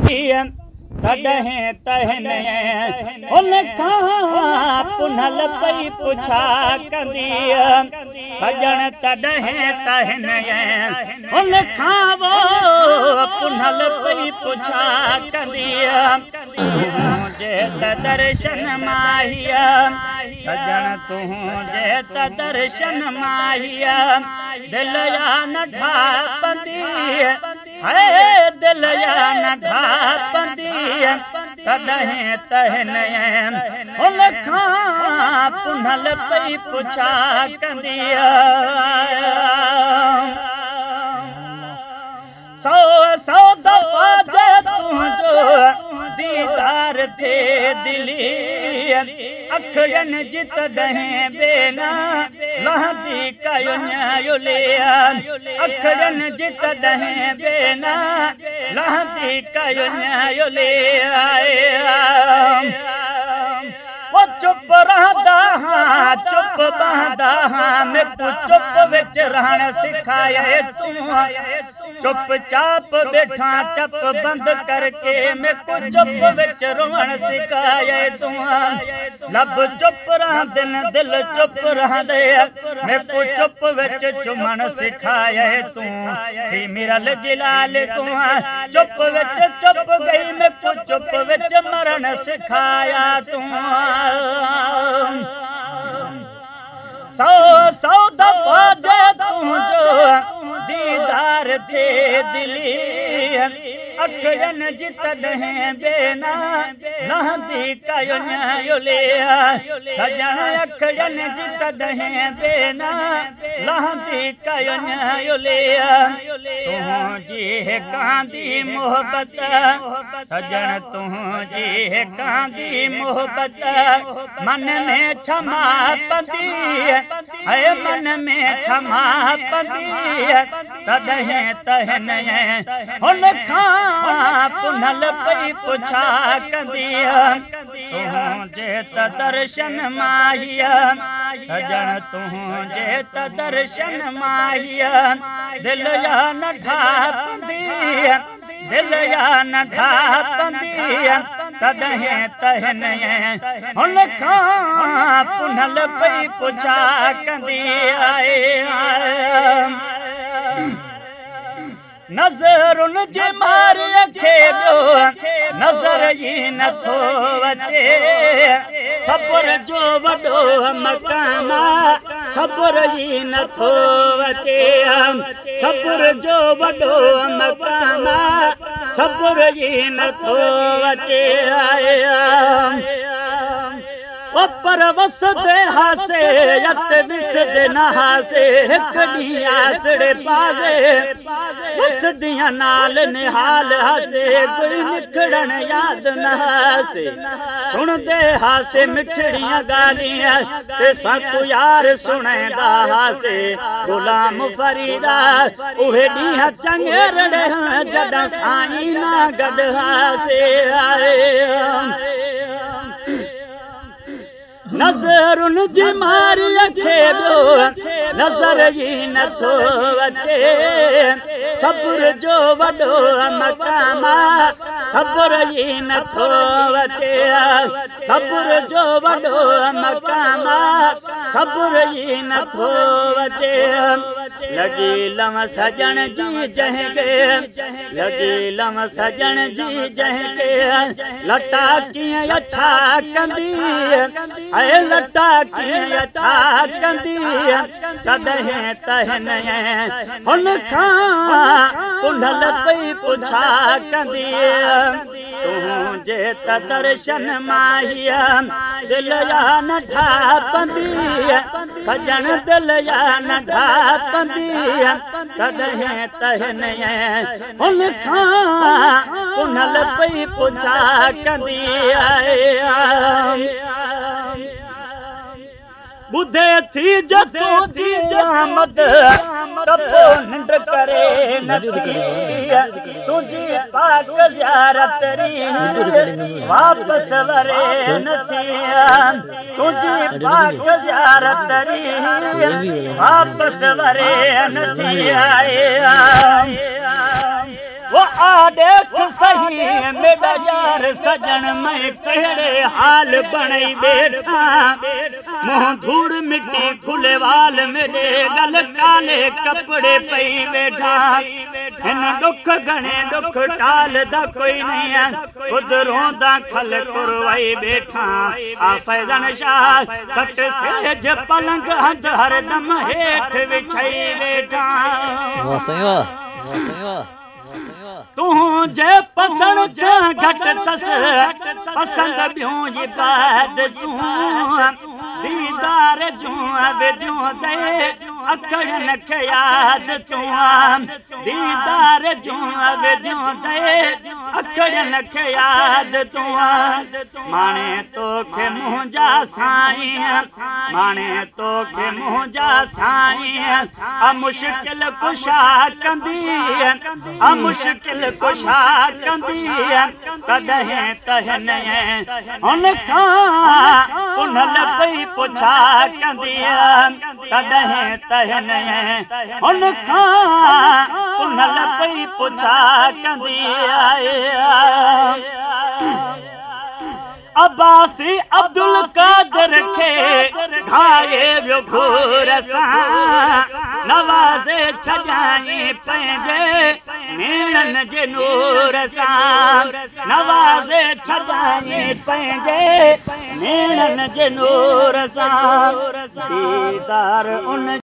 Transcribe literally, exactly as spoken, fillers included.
कंदी तॾहिं तहन उन खां पुनल पई पुछा कंदी सजण तॾहिं तहन उन खां वो पुनल पई पुछा कंदी जे त दर्शन माहिया सजण तुंहिंजे त दर्शन माहिया दिल या न ढापंदी है दिल या न ढापंदी तॾहिं तहन उन खां पुनल पई पुछा कंदी सौ सौ दफ़ा जे तुंहिंजो दीदार थे दिली अखड़न जी तॾहिं बेना लहंदी कयुले अखड़न जी तॾहिं बेना लहंदी कयुले वो चुप रहंदा हाँ चुप बहंदा हाँ मैं तू चुप विच रहण सिखाए तू चुप चाप बैठा चप बंद करके मैं को चुप विच रोवण सिखाए तू लब चुप रह दिल दिल चुप रह दे मैं को चुप विच चुमण सिखाए तू ही मिरल गिलाल तू चुप विच चुप गई मैं को चुप विच मरण सिखाया तू सौ सौ दफ़ा जे तुंहिंजो दीदार थे दिली अखड़न जी तॾहिं बेना लहंदी कयुले सजण अखड़न जी तॾहिं बेना लहंदी कयुले तुंहिंजी कांदी मोहब्बत सजण तुंहिंजी कांदी मोहब्बत मन में क्षमा पंदी है मन में क्षमा पंदी तॾहिं तहन उन खां पुनल पई पुछा कंदी तुंहिंजे त दर्शन माहिया सजण तुंहिंजे त दर्शन माहिया दिल या न ढापंदी दिल या न ढापंदी तॾहिं तहन उन खां पुनल पई पुछा कंदी नज़रुन जे मारीअ खे ॿियो नज़र ई नथो अचे सब्र जो वॾो मक़ाम सब्र ई नथो अचे सब्र जो वॾो मक़ाम सब्र ई नथो अचे ओ पर वसदे हासे यत विसदे नहासे हिक ॾींहुं आसड़े पासे वसदियां नाल निहाल हासे कोई निखड़न याद न हासे सुणदे हासे मिठड़ियां ॻाल्हियां ते साकू यार सुणंदा हासे गुलाम फरीदा उहे ॾींहं चङेरड़े जॾहिं साईं ना गॾु हासे नज़रुन जी मारीअ खे ॿियो नज़र ई नथो अचे सब्र जो वॾो मक़ाम सब्र ई नथो अचे सब्र जो वॾो मक़ाम सब्र ई नथो अचे लॻी लम सजण जी जंहिंखे लॻी लम सजण जी जंहिंखे लटा कीअं अछा कंदी ऐं लटा कीअं छा कंदी तॾहिं तहन हुन खां पुनल पई पुछा कंदी तुंहिंजे त दर्शन माहिया दिल या न ढापंदी सजण दिल या न ढापंदी तॾहिं तहन हुन खां पुनल पई पुछा कंदी बुधे थी जतो जी जामत तपो निंड करे नथी तुझी पाक ज़ियारत री वापस वरे नथी तुझी पाक ज़ियारत री वापस वरे नथी आए वो आ देख सही मेरा यार सजन मैं कहड़े हाल बनई बैठा मुंह धूड़ मिट्टी खुले वाल मेरे गल काले कपड़े पई बैठा इन दुख घने दुख टाल दा कोई नहीं है खुद रोंदा खल कुरवाई बैठा आ फैजन शाह सट सेज पलंग हज हर दम हेठ विछाई बैठा वाह सही वाह वाह सही वाह तू जे पसंद का घट तस पसंद बियों ये बात तू दीदार जो अब जो दे अकड़न के याद तू दीदार जो अब जो दे अकड़न के याद तू माने तो के मुंजा साईं माने तो के मुंजा साईं आ मुश्किल कुशा कंदी आ मुश्किल कुशा कंदी कदहें तहन उनका उनल पई पुछा कंदी कदहें तहन उनका उनल पई पुछा कंदी अब्बासी अब्दुल कादर के घाये व्यो घोर सां नवाज़े छॾाई पंहिंजे मेणन जे नूर सां नवाज़े छॾाई पंहिंजे मेणन जे नूर सां दीदार उन